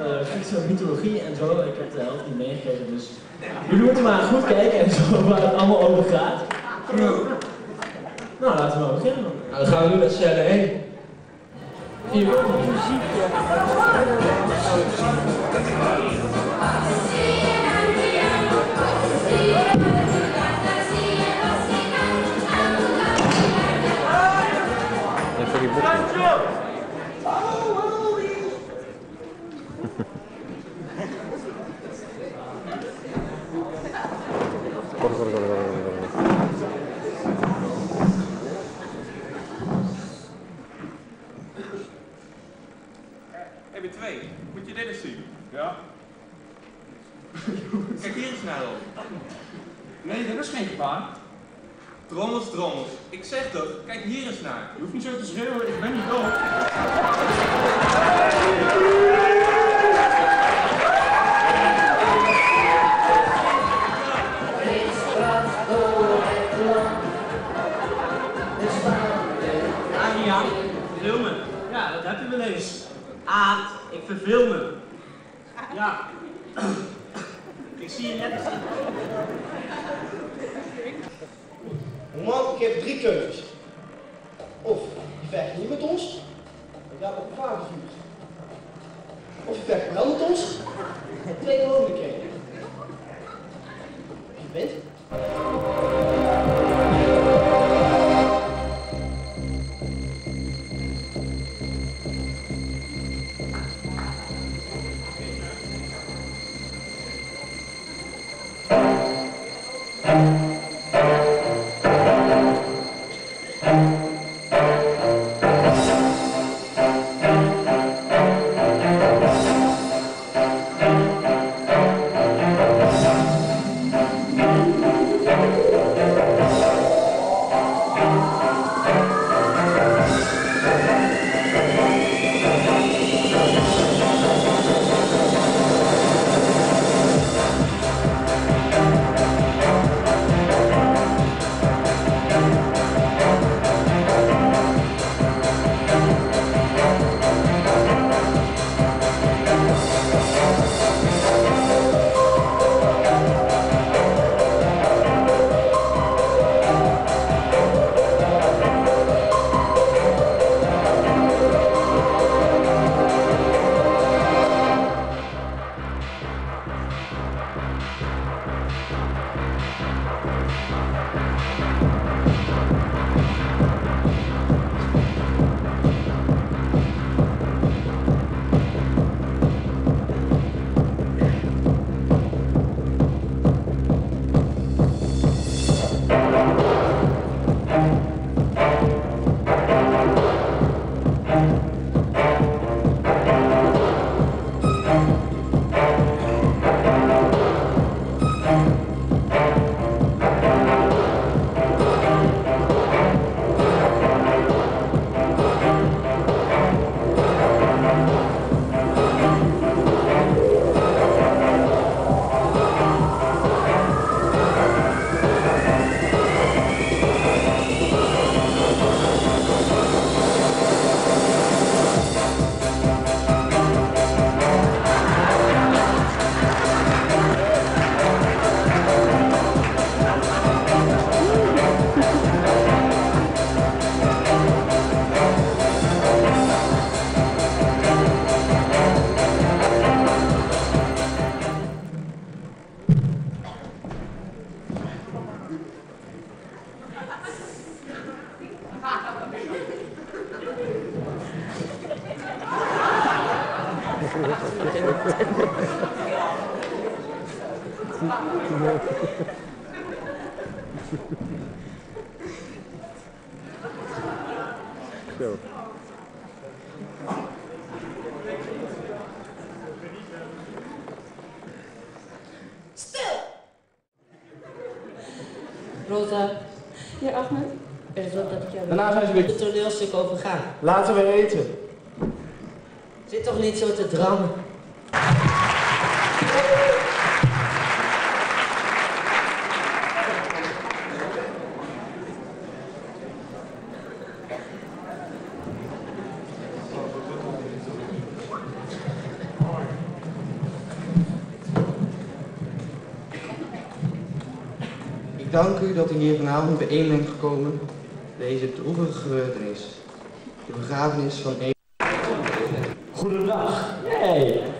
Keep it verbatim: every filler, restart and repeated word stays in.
uh, Griekse mythologie en zo. Ik heb de helft niet meegekregen, dus jullie moeten maar goed kijken en zo waar het allemaal over gaat. Nou, laten we maar beginnen. Nou, dan gaan we nu naar scène één. Hier komt de muziek. Even die boek. Corre, corre, corre, corre, corre. Heb je twee? Moet je dit eens zien? Ja. Kijk hier eens naar op. Nee, dat is geen gevaar. Drommels, drommels. Ik zeg toch, kijk hier eens naar. Je hoeft niet zo te schreeuwen, ik ben niet dood. Aria, filmen. Ja, dat heb je wel eens. Aad, ik verveel me. Ja. Ik zie je net als... Man, ik heb drie keuzes. Of je vecht niet met ons, dan gaat op gevaar gevuurd. Of je vecht wel met ons, twee mogelijkheden. Je bent. Zo. Stil! Rosa. Ja, Ahmed? Er is ook dat ik jou... Daarna zijn ze weer... het toneelstuk over gaan. Laten we eten. Zit toch niet zo te drammen? dank u dat u hier vanavond bijeen bent gekomen. Deze droevige gebeurtenis. De begrafenis van een... Goedendag. Hey.